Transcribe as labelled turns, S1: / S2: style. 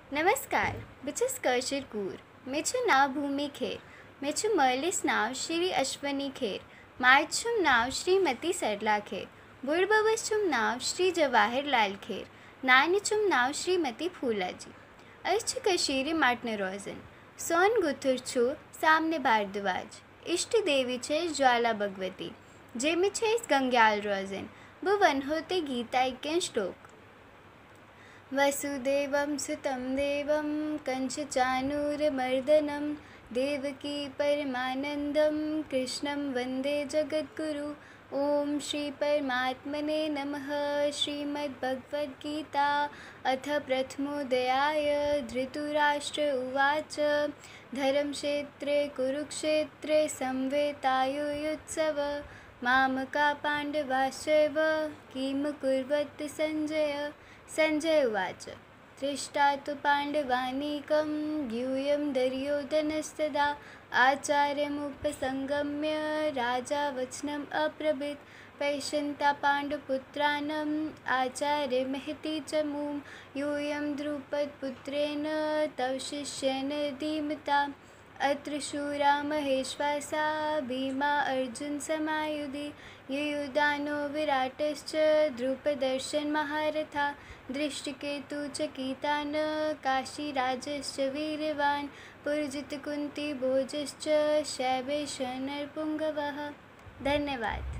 S1: नमस्कार, बहु छस कौशिर कूर। मे छु नाव भूमि खेर। मे छु मर्लिस नाव श्री अश्वनी खेर। माय छुम नाव श्रीमती सरला खेर। बुढ़बवस छुम नाव श्री जवाहिर लाल खेर। नानी छुम नाव श्रीमती फूला जी। अस छु कशीरी माटने रोजन। सोन गुथुर छु सामने भारद्वाज। इष्ट देवी छे ज्वाला भगवती। जेमे छे गंग्याल रोजन। भुवन होते गीता के श्लोक। वसुदेवं सुतं देवं कंसचाणूरमर्दनं देवकी परमानन्दं कृष्णं वन्दे जगद्गुरु। ओम श्री परमात्मने नमः। श्रीमद्भगवद्गीता अथ प्रथमोऽध्याय। धृतराष्ट्र उवाच धर्मक्षेत्रे कुरुक्षेत्रे संवेतायुयुत्सव मामका पाण्डवाश्चैव किं कुर्वत् संजय। संजय उवाच दृष्टा तु पाण्डवानीकं यूयं दुर्योधनस्तदा आचार्यमुपसंगम्य राजा वचनम् अब्रवीत्। पश्यन्ता पाण्डुपुत्राणाम् आचार्यमहती च मुं यूयं द्रुपदपुत्रेण तव शिष्येन धीमता। अत्र शूरा महेश्वासा भीमा अर्जुनसमायुधि युयुधानो विराटश्च द्रुपदर्शन महारथा। दृष्टिकेतु चकितान् काशीराजश्च वीर्यवान् पुरजितकुन्ती भोजश्च शैवेश नरपुङ्गवः। धन्यवाद।